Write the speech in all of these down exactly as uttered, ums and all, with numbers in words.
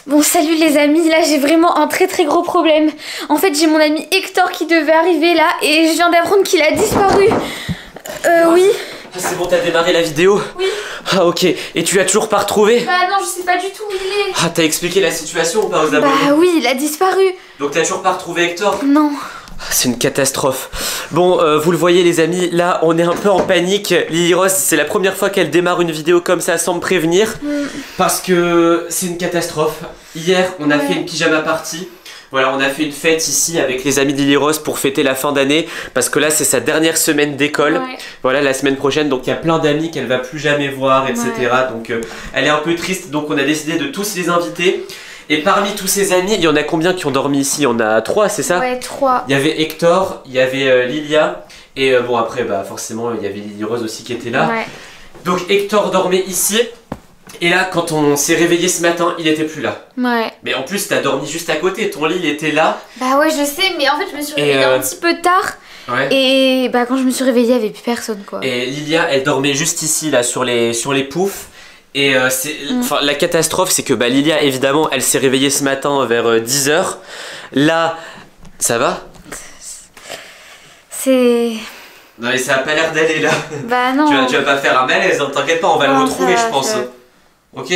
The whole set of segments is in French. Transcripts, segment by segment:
Bon, salut les amis, là j'ai vraiment un très très gros problème. En fait, j'ai mon ami Hector qui devait arriver là et je viens d'apprendre qu'il a disparu. Euh, oui. Ah, c'est bon, t'as démarré la vidéo? Oui. Ah, ok. Et tu l'as toujours pas retrouvé? Bah non, je sais pas du tout où il est. Ah, t'as expliqué la situation ou pas aux abonnés? Bah oui, il a disparu. Donc t'as toujours pas retrouvé Hector? Non. C'est une catastrophe. Bon, euh, vous le voyez les amis, là on est un peu en panique. Lily Rose, c'est la première fois qu'elle démarre une vidéo comme ça sans me prévenir. Mm. Parce que c'est une catastrophe. Hier, on a ouais. fait une pyjama party. Voilà, on a fait une fête ici avec les amis de Lily Rose pour fêter la fin d'année. Parce que là, c'est sa dernière semaine d'école. Ouais. Voilà, la semaine prochaine. Donc il y a plein d'amis qu'elle va plus jamais voir, et cetera. Ouais. Donc euh, elle est un peu triste. Donc on a décidé de tous les inviter. Et parmi tous ses amis, il y en a combien qui ont dormi ici? Il y en a trois, c'est ça? Ouais, trois. Il y avait Hector, il y avait euh, Lilia, et euh, bon après, bah forcément, il y avait Lily Rose aussi qui était là. Ouais. Donc Hector dormait ici, et là, quand on s'est réveillé ce matin, il était plus là. Ouais. Mais en plus, t'as dormi juste à côté, ton lit, il était là. Bah ouais, je sais, mais en fait, je me suis réveillée euh... un petit peu tard. Ouais. Et bah quand je me suis réveillée, il n'y avait plus personne, quoi. Et Lilia, elle dormait juste ici, là, sur les, sur les poufs. Et euh, c'est, mm. enfin, la catastrophe, c'est que bah, Lilia, évidemment, elle s'est réveillée ce matin vers euh, dix heures. Là, ça va? C'est... Non mais ça a pas l'air d'aller là. Bah non. Tu vas, tu vas pas faire un malaise, hein, t'inquiète pas, on va non, le retrouver, je pense. Ça... Ok?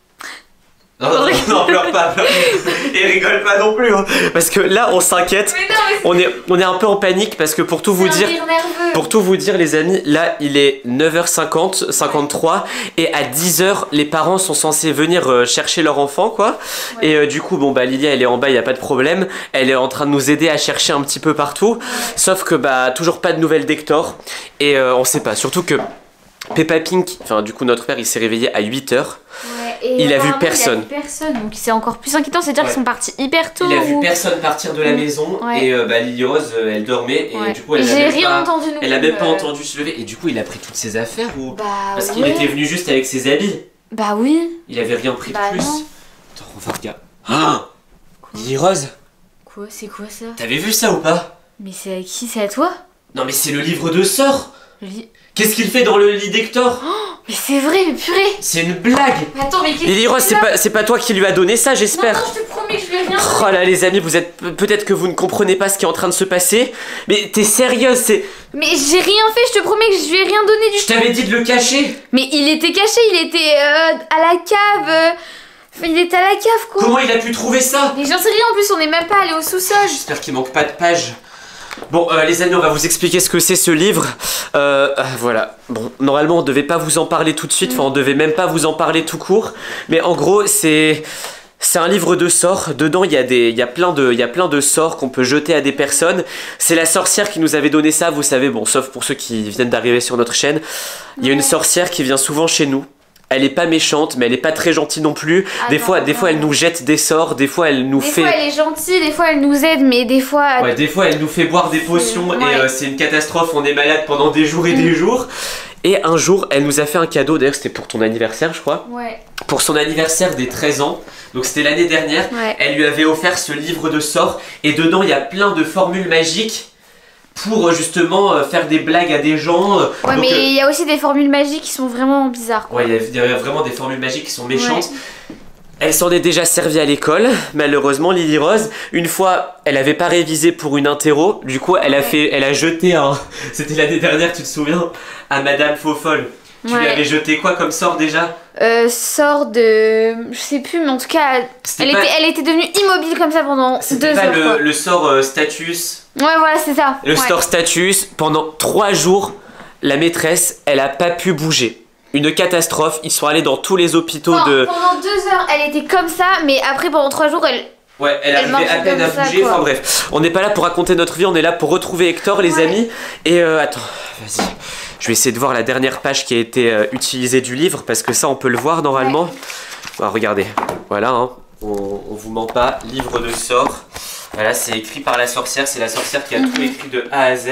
Non, non, non, pleure pas, pleure pas. Et rigole pas non plus, hein. Parce que là, on s'inquiète. On est, on est un peu en panique parce que pour tout vous dire, pour tout vous dire, les amis, là, il est neuf heures cinquante, cinquante-trois, et à dix heures, les parents sont censés venir euh, chercher leur enfant, quoi. Ouais. Et euh, du coup, bon, bah, Lilia, elle est en bas, il y a pas de problème. Elle est en train de nous aider à chercher un petit peu partout. Ouais. Sauf que, bah, toujours pas de nouvelles d'Hector. Et euh, on sait pas, surtout que Peppa Pink, enfin, du coup, notre père, il s'est réveillé à huit heures. Ouais. Et il a vu personne. Il a vu personne, donc c'est encore plus inquiétant, c'est-à-dire ouais. qu'ils sont partis hyper tôt. Il a ou... vu personne partir de la maison ouais. et euh, bah, Lily Rose, euh, elle dormait et ouais. du coup elle n'a même, pas, entendu nous elle a même euh... pas entendu se lever et du coup il a pris toutes ses affaires ou bah, parce ouais. qu'il était venu juste avec ses habits. Bah oui. Il avait rien pris bah, de plus. Non. Attends, on va regarder. Ah, Lily Rose. Quoi? C'est quoi ça? T'avais vu ça ou pas? Mais c'est à qui? C'est à toi? Non mais c'est le livre de sort. Le li... Qu'est-ce qu'il fait dans le lit d'Hector? Oh, mais c'est vrai, mais purée! C'est une blague! Mais attends, mais qu'est-ce que Lily Rose, c'est pas, c'est pas toi qui lui as donné ça, j'espère! Non, non, je te promets que je lui ai rien donné! Oh là, les amis, vous êtes. Peut-être que vous ne comprenez pas ce qui est en train de se passer, mais t'es sérieuse, c'est. Mais j'ai rien fait, je te promets que je lui ai rien donné du tout! Je t'avais dit de le cacher! Mais il était caché, il était euh, à la cave! Euh... Il était à la cave, quoi! Comment il a pu trouver ça? Mais j'en sais rien, en plus, on n'est même pas allé au sous-sol! J'espère qu'il manque pas de pages! Bon, euh, les amis, on va vous expliquer ce que c'est ce livre. Euh, euh, voilà. Bon, normalement, on devait pas vous en parler tout de suite. Enfin, on devait même pas vous en parler tout court. Mais en gros, c'est c'est un livre de sorts. Dedans, il y a des, il y a plein de, il y a plein de sorts qu'on peut jeter à des personnes. C'est la sorcière qui nous avait donné ça. Vous savez, bon, sauf pour ceux qui viennent d'arriver sur notre chaîne, il y a une sorcière qui vient souvent chez nous. Elle est pas méchante, mais elle est pas très gentille non plus. Ah des non, fois, non, des fois, elle nous jette des sorts. Des fois, elle nous des fait. Des fois, elle est gentille. Des fois, elle nous aide, mais des fois. Ouais, des fois, elle nous fait boire des potions ouais. et euh, c'est une catastrophe. On est malade pendant des jours et mmh. des jours. Et un jour, elle nous a fait un cadeau. D'ailleurs, c'était pour ton anniversaire, je crois. Ouais. Pour son anniversaire des treize ans. Donc, c'était l'année dernière. Ouais. Elle lui avait offert ce livre de sorts. Et dedans, il y a plein de formules magiques. Pour justement euh, faire des blagues à des gens. Euh, ouais, donc, mais il euh, y a aussi des formules magiques qui sont vraiment bizarres. Quoi. Ouais, il y, y a vraiment des formules magiques qui sont méchantes. Ouais. Elle s'en est déjà servie à l'école, malheureusement, Lily Rose. Une fois, elle avait pas révisé pour une interro. Du coup, elle a ouais. fait, elle a jeté un. C'était l'année dernière, tu te souviens, à Madame Faux-Folle. Tu ouais. lui avais jeté quoi comme sort déjà? Euh, sort de... Je sais plus, mais en tout cas, elle, pas... était, elle était devenue immobile comme ça pendant deux heures. C'était pas le, le sort euh, Status? Ouais, voilà, c'est ça. Le ouais. sort Status, pendant trois jours, la maîtresse, elle a pas pu bouger. Une catastrophe, ils sont allés dans tous les hôpitaux pendant, de... Pendant deux heures, elle était comme ça, mais après, pendant trois jours, elle... Ouais, elle, elle arrivait à peine à bouger, ça, enfin bref. On n'est pas là pour raconter notre vie, on est là pour retrouver Hector, les ouais. amis. Et euh, attends, vas-y. Je vais essayer de voir la dernière page qui a été euh, utilisée du livre, parce que ça, on peut le voir normalement. Ouais. Bon, regardez, voilà, hein. on, on vous ment pas, livre de sorts. Voilà, c'est écrit par la sorcière, c'est la sorcière qui a mm-hmm. tout écrit de A à Z.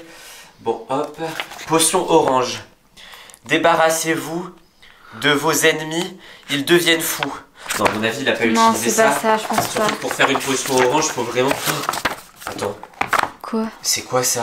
Bon, hop. Potion orange. Débarrassez-vous de vos ennemis, ils deviennent fous. Non, à mon avis, il a pas non, utilisé ça. ça. Non, c'est pas ça, je pense Surtout pas. Pour faire une potion orange, faut vraiment... Attends. Quoi? C'est quoi ça?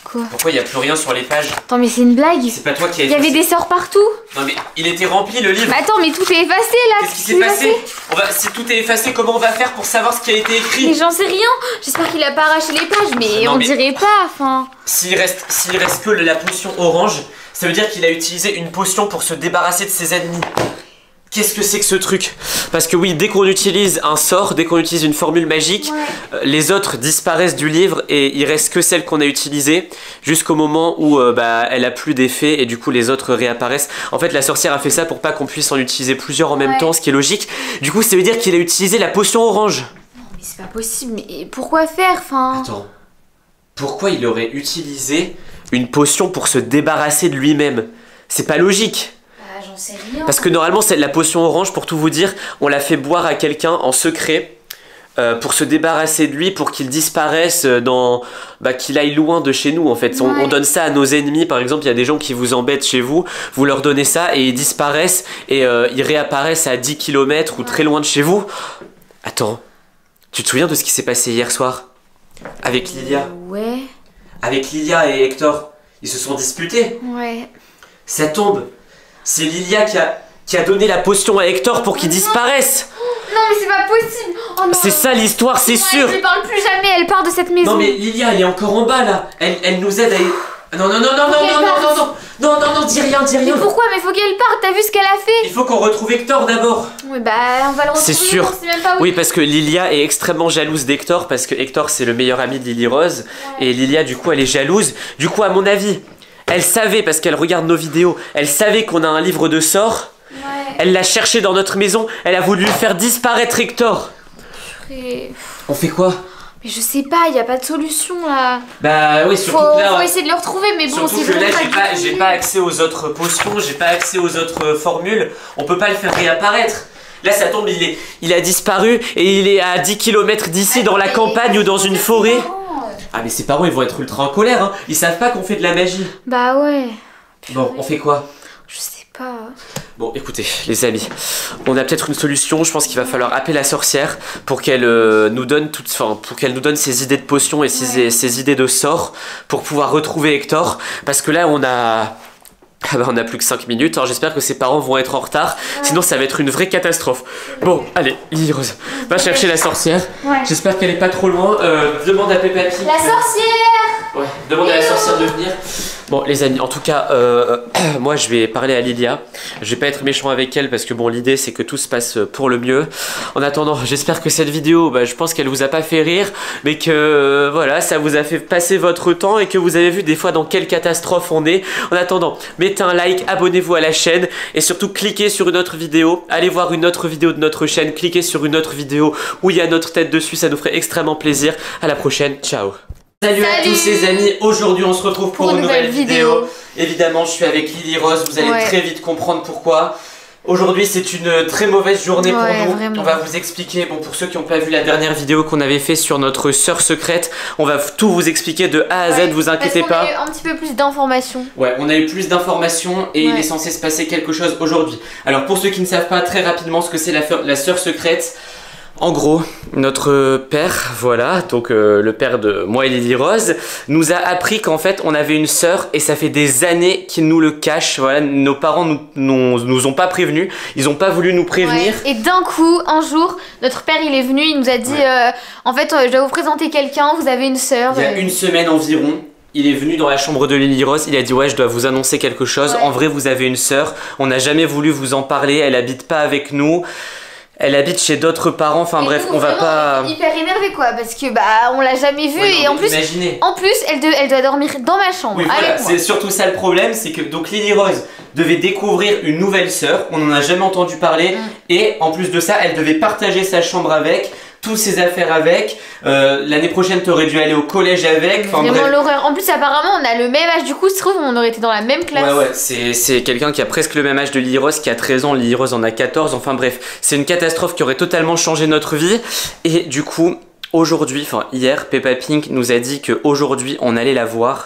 Quoi? Pourquoi il n'y a plus rien sur les pages? Attends, mais c'est une blague. C'est pas toi qui as Il y avait des sorts partout. Non mais il était rempli le livre. Mais attends, mais tout est effacé là. Qu'est-ce qui s'est passé? On va... Si tout est effacé, comment on va faire pour savoir ce qui a été écrit? Mais j'en sais rien. J'espère qu'il a pas arraché les pages, mais non, on mais... dirait pas, enfin... S'il reste, s'il reste que la potion orange, ça veut dire qu'il a utilisé une potion pour se débarrasser de ses ennemis. Qu'est-ce que c'est que ce truc? Parce que oui, dès qu'on utilise un sort, dès qu'on utilise une formule magique, ouais. euh, les autres disparaissent du livre et il reste que celle qu'on a utilisée jusqu'au moment où euh, bah, elle a plus d'effet et du coup les autres réapparaissent. En fait, la sorcière a fait ça pour pas qu'on puisse en utiliser plusieurs en même ouais. temps, ce qui est logique. Du coup, ça veut dire qu'il a utilisé la potion orange. Non, mais c'est pas possible. Mais pourquoi faire, enfin? Attends. Pourquoi il aurait utilisé une potion pour se débarrasser de lui-même? C'est pas logique. J'en sais rien. Parce que normalement, c'est la potion orange, pour tout vous dire, on l'a fait boire à quelqu'un en secret euh, pour se débarrasser de lui, pour qu'il disparaisse, dans, bah, qu'il aille loin de chez nous en fait. Ouais. On, on donne ça à nos ennemis, par exemple, il y a des gens qui vous embêtent chez vous, vous leur donnez ça et ils disparaissent et euh, ils réapparaissent à dix kilomètres ou ouais. très loin de chez vous. Attends, tu te souviens de ce qui s'est passé hier soir? Avec Lilia? Ouais. Avec Lilia et Hector, ils se sont disputés. Ouais. Ça tombe. C'est Lilia qui a, qui a donné la potion à Hector pour qu'il disparaisse. Non mais c'est pas possible. Oh, c'est ça l'histoire, c'est sûr. Elle ne parle plus jamais, elle part de cette maison. Non mais Lilia, elle est encore en bas là. Elle, elle nous aide à... Non, non, non, non, non, non, non, non, non, non, non, non, dis rien, dis rien. Mais pourquoi? Mais faut qu'elle parte, t'as vu ce qu'elle a fait? Il faut qu'on retrouve Hector d'abord. Oui bah on va le retrouver. C'est sûr. On sait même pas où. Oui parce que Lilia est extrêmement jalouse d'Hector parce que Hector c'est le meilleur ami de Lily Rose. Ouais. Et Lilia du coup elle est jalouse. Du coup à mon avis... Elle savait, parce qu'elle regarde nos vidéos, elle savait qu'on a un livre de sorts. Ouais. Elle l'a cherché dans notre maison, elle a voulu faire disparaître Hector. Purée. On fait quoi? Mais je sais pas, il n'y a pas de solution là. Bah oui, surtout faut, que là... Faut essayer de le retrouver, mais bon, c'est surtout que là, j'ai pas, j'ai pas accès aux autres potions, j'ai pas accès aux autres formules. On peut pas le faire réapparaître. Là, ça tombe, il, est, il a disparu et il est à dix kilomètres d'ici, dans la campagne ou dans une forêt. Ah mais ses parents ils vont être ultra en colère hein. Ils savent pas qu'on fait de la magie. Bah ouais. Bon on fait quoi? Je sais pas. Bon écoutez les amis, on a peut-être une solution. Je pense qu'il va falloir appeler la sorcière pour qu'elle euh, nous donne toute, enfin, pour qu'elle nous donne ses idées de potions et ses, ouais. ses idées de sorts pour pouvoir retrouver Hector. Parce que là on a... Ah bah on a plus que cinq minutes, alors j'espère que ses parents vont être en retard, ouais. Sinon ça va être une vraie catastrophe. Bon, allez, Lily Rose, va chercher la sorcière. Ouais. J'espère qu'elle est pas trop loin. Euh, demande à Peppa Pig. La sorcière. Ouais, demande à la sorcière de venir. Bon les amis, en tout cas, euh, moi je vais parler à Lilia. Je vais pas être méchant avec elle parce que bon l'idée c'est que tout se passe pour le mieux. En attendant, j'espère que cette vidéo, bah, je pense qu'elle vous a pas fait rire, mais que euh, voilà, ça vous a fait passer votre temps et que vous avez vu des fois dans quelle catastrophe on est. En attendant, mettez un like, abonnez-vous à la chaîne et surtout cliquez sur une autre vidéo. Allez voir une autre vidéo de notre chaîne, cliquez sur une autre vidéo où il y a notre tête dessus, ça nous ferait extrêmement plaisir. À la prochaine, ciao. Salut, Salut à tous les amis, aujourd'hui on se retrouve pour, pour une nouvelle, nouvelle vidéo. vidéo. Évidemment je suis avec Lily Rose, vous allez ouais. très vite comprendre pourquoi. Aujourd'hui c'est une très mauvaise journée ouais, pour nous, vraiment. On va vous expliquer, bon pour ceux qui n'ont pas vu la dernière vidéo qu'on avait fait sur notre sœur secrète, on va tout vous expliquer de A à Z, ouais, vous inquiétez parce pas. On a eu un petit peu plus d'informations. Ouais, on a eu plus d'informations et ouais. il est censé se passer quelque chose aujourd'hui. Alors pour ceux qui ne savent pas très rapidement ce que c'est la, la sœur secrète, en gros, notre père, voilà, donc euh, le père de moi et Lily Rose, nous a appris qu'en fait on avait une sœur et ça fait des années qu'il nous le cache. Voilà, nos parents nous, nous, nous ont pas prévenus, ils ont pas voulu nous prévenir. Ouais. Et d'un coup, un jour, notre père il est venu, il nous a dit ouais. euh, en fait je dois vous présenter quelqu'un, vous avez une sœur. Il y a une semaine environ. Il est venu dans la chambre de Lily Rose, il a dit ouais je dois vous annoncer quelque chose, ouais. En vrai vous avez une sœur, on n'a jamais voulu vous en parler, elle habite pas avec nous. Elle habite chez d'autres parents, enfin et bref, nous, on va pas... On est hyper énervé quoi, parce que bah on l'a jamais vue ouais, et en plus, imaginez. en plus elle, de, elle doit dormir dans ma chambre. Oui, voilà, c'est surtout ça le problème, c'est que donc Lily Rose devait découvrir une nouvelle sœur, on n'en a jamais entendu parler, mm. et en plus de ça, elle devait partager sa chambre avec, toutes ses affaires avec, euh, l'année prochaine t'aurais dû aller au collège avec. Vraiment l'horreur. En plus apparemment on a le même âge, du coup se trouve on aurait été dans la même classe. Ouais ouais, c'est quelqu'un qui a presque le même âge de Lily Rose, qui a treize ans, Lily Rose en a quatorze, enfin bref, c'est une catastrophe qui aurait totalement changé notre vie. Et du coup, aujourd'hui, enfin hier, Peppa Pig nous a dit qu'aujourd'hui on allait la voir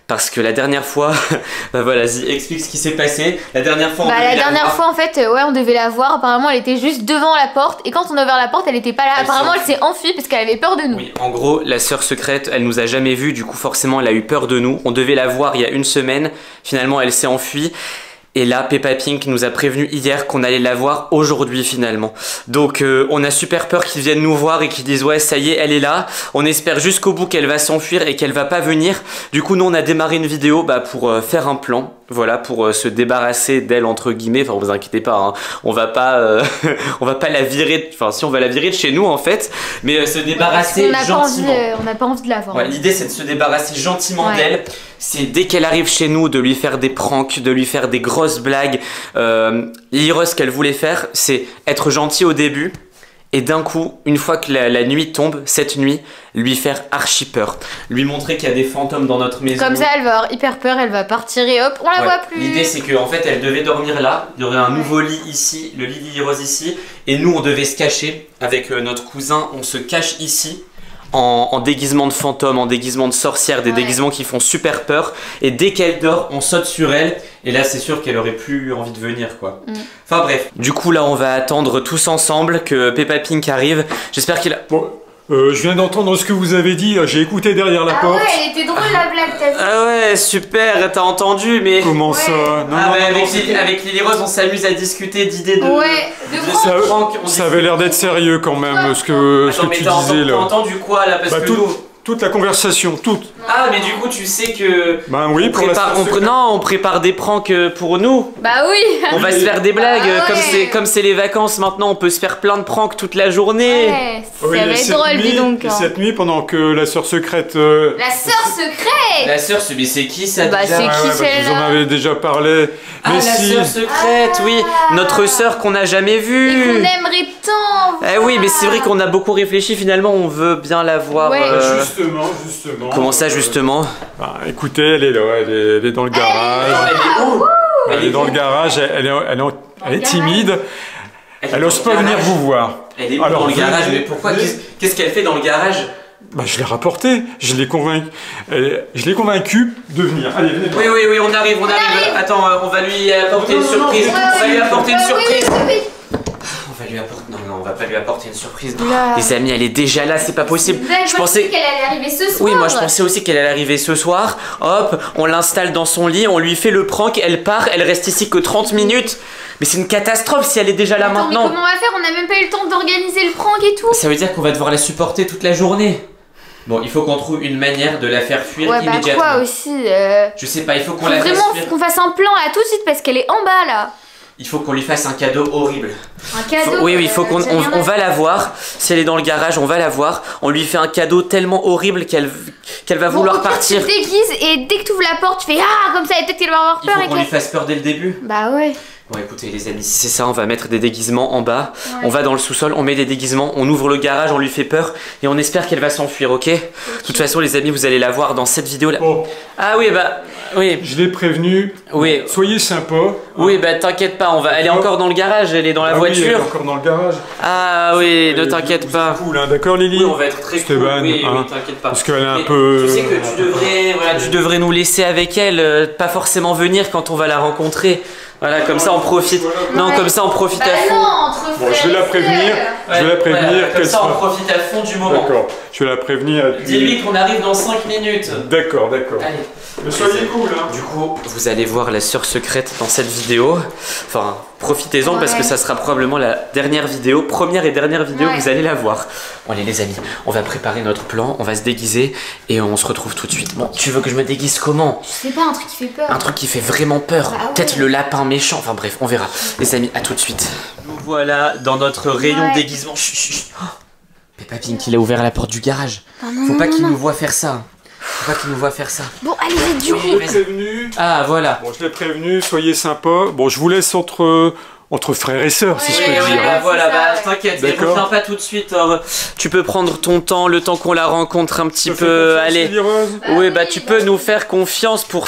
Parce que la dernière fois, bah voilà, vas-y, explique ce qui s'est passé. La dernière fois, on bah, devait la la dernière voir. fois, en fait, euh, ouais, on devait la voir. Apparemment, elle était juste devant la porte. Et quand on a ouvert la porte, elle était pas là. Elle Apparemment, elle s'est enfuie parce qu'elle avait peur de nous. Oui, en gros, la sœur secrète, elle nous a jamais vus. Du coup, forcément, elle a eu peur de nous. On devait la voir il y a une semaine. Finalement, elle s'est enfuie. Et là, Peppa Pink nous a prévenu hier qu'on allait la voir aujourd'hui finalement. Donc euh, on a super peur qu'ils viennent nous voir et qu'ils disent ouais ça y est, elle est là. On espère jusqu'au bout qu'elle va s'enfuir et qu'elle va pas venir. Du coup nous on a démarré une vidéo bah, pour euh, faire un plan. Voilà, pour euh, se débarrasser d'elle entre guillemets. Enfin vous inquiétez pas, hein. on va pas, euh, on va pas la virer. Enfin si on va la virer de chez nous en fait, mais euh, se débarrasser on gentiment. Pas envie, euh, on n'a pas envie de la voir. Ouais, l'idée c'est de se débarrasser gentiment ouais. d'elle. C'est dès qu'elle arrive chez nous de lui faire des pranks, de lui faire des grosses blagues. Euh, Lily-Rose, ce qu'elle voulait faire, c'est être gentil au début. Et d'un coup, une fois que la, la nuit tombe, cette nuit, lui faire archi peur. Lui montrer qu'il y a des fantômes dans notre maison. Comme ça, elle va avoir hyper peur, elle va partir et hop, on la ouais. voit plus. L'idée, c'est qu'en fait, elle devait dormir là. Il y aurait un ouais. nouveau lit ici, le lit Lily-Rose ici. Et nous, on devait se cacher avec euh, notre cousin. On se cache ici. En, en déguisement de fantôme, en déguisement de sorcière, des ouais. déguisements qui font super peur. Et dès qu'elle dort, on saute sur elle. Et là, c'est sûr qu'elle aurait plus envie de venir, quoi. Mm. Enfin bref. Du coup, là, on va attendre tous ensemble que Peppa Pink arrive. J'espère qu'il a... Bon. Euh, je viens d'entendre ce que vous avez dit, j'ai écouté derrière la ah porte. Ah ouais, elle était drôle la blague, t'as vu. Ah ouais, super, t'as entendu, mais... Comment ouais. ça non, Ah non, ouais, non, avec, non, Lily, avec Lily-Rose, on s'amuse à discuter d'idées de... Ouais, de, de ça, prank. ça avait l'air d'être sérieux quand même, ouais. ce que, Attends, ce que mais tu t'as disais là. T'as entendu quoi là? Parce bah, que tout, nous... Toute la conversation, toute. Ah, mais du coup, tu sais que... Bah oui, on pour prépare, la on, Non, on prépare des pranks pour nous. Bah oui. On va se faire des blagues, ah ouais. comme c'est les vacances maintenant, on peut se faire plein de pranks toute la journée. Ouais, ça oui, va être drôle, dis donc. Et cette nuit, pendant que la sœur secrète... Euh, la sœur secrète. La sœur, mais c'est qui ça? Bah c'est déjà qui ouais, ouais, celle-là? bah, vous en avez déjà parlé. Ah, mais la si. sœur secrète, oui. Notre sœur qu'on n'a jamais vue. Et qu'on aimerait tant voir. Eh oui, mais c'est vrai qu'on a beaucoup réfléchi, finalement, on veut bien la voir. Ouais. Euh... Justement, justement. Comment ça, justement? Bah, écoutez, elle est là, elle est, elle est dans le garage. Elle est où? Elle, elle est dans le garage, elle, elle est, elle est, elle est timide. Elle, elle ose pas venir vous voir. Elle est où dans le garage? Mais pourquoi? Qu'est-ce qu'elle fait dans le garage? Bah, je l'ai rapporté, je l'ai convaincu, elle, je l'ai convaincu de venir. Allez, venez. Oui, oui, oui, on arrive, on, on arrive. arrive. Attends, on va lui apporter non, une surprise. Non, non, on va lui apporter une surprise. Oui, oui, oui. On va lui apporter. Non, non, on va pas lui apporter une surprise. Là. Les amis, elle est déjà là, c'est pas possible. Là, je pensais qu'elle allait arriver ce soir. Oui, moi je pensais aussi qu'elle allait arriver ce soir. Hop, on l'installe dans son lit, on lui fait le prank, elle part, elle reste ici que trente minutes. Mais c'est une catastrophe si elle est déjà là Attends, maintenant. Mais comment on va faire? On n'a même pas eu le temps d'organiser le prank et tout. Ça veut dire qu'on va devoir la supporter toute la journée. Bon, il faut qu'on trouve une manière de la faire fuir ouais, immédiatement. Bah quoi aussi euh... Je sais pas, il faut qu'on faut la fasse fuir. Vraiment qu'on fasse un plan là tout de suite parce qu'elle est en bas là. Il faut qu'on lui fasse un cadeau horrible. Un cadeau? Oui, oui, il faut qu'on on, on va la voir. Si elle est dans le garage, on va la voir. On lui fait un cadeau tellement horrible qu'elle qu'elle va bon, vouloir au pire, partir. Tu te déguises et dès que tu ouvres la porte, tu fais ah comme ça et peut-être qu'elle va avoir peur. Il faut qu'on lui fasse peur dès le début. Bah ouais. Bon écoutez les amis, si c'est ça, on va mettre des déguisements en bas, ouais. On va dans le sous-sol, on met des déguisements, on ouvre le garage, on lui fait peur et on espère qu'elle va s'enfuir, ok? De toute façon les amis, vous allez la voir dans cette vidéo là. Oh. Ah oui bah, oui. Je l'ai prévenu, oui. Soyez sympa. Oui bah t'inquiète pas, on va... elle est encore dans le garage, elle est dans la ah voiture. Oui, elle est encore dans le garage. Ah oui, ne t'inquiète pas. Cool, hein, d'accord Lily? Oui, on va être très cool, oui, hein, oui t'inquiète pas. Parce qu'elle est un mais peu... Tu sais que tu devrais, voilà, tu devrais nous laisser avec elle, euh, pas forcément venir quand on va la rencontrer. Voilà, comme ça on profite. Non, ouais. comme ça on profite bah à fond. Non, entre bon, je vais la prévenir. Ouais, je vais la prévenir. Voilà, comme ça sera... on profite à fond du moment. D'accord. Je vais la prévenir. Dis-lui qu'on arrive dans cinq minutes. D'accord, d'accord. Allez. Mais soyez cool, hein. Du coup, vous allez voir la sœur secrète dans cette vidéo. Enfin, profitez-en ouais. parce que ça sera probablement la dernière vidéo, première et dernière vidéo ouais. que vous allez la voir. Bon allez les amis, on va préparer notre plan, on va se déguiser et on se retrouve tout de suite. Bon, tu veux que je me déguise comment? Je sais pas, un truc qui fait peur. Un truc qui fait vraiment peur. Bah, ouais. Peut-être le lapin méchant. Enfin bref, on verra. Les amis, à tout de suite. Nous voilà dans notre rayon ouais. déguisement. Chut, chut, chut. Oh, Peppa Pink, il a ouvert la porte du garage. Ah, non, Faut pas qu'il non. nous voit faire ça. Faut pas qu'il nous voit faire ça. Bon, allez, vite, du coup. Je l'ai prévenu. Ah, voilà. Bon, je l'ai prévenu, soyez sympa. Bon, je vous laisse entre, entre frères et sœurs, ouais, si je peux ouais, dire. Ouais, voilà, bah, ouais. t'inquiète, ne reviens pas tout de suite. Alors, tu peux prendre ton temps, le temps qu'on la rencontre un petit peu. Allez. Bah, oui, bah, tu peux nous faire confiance pour ça.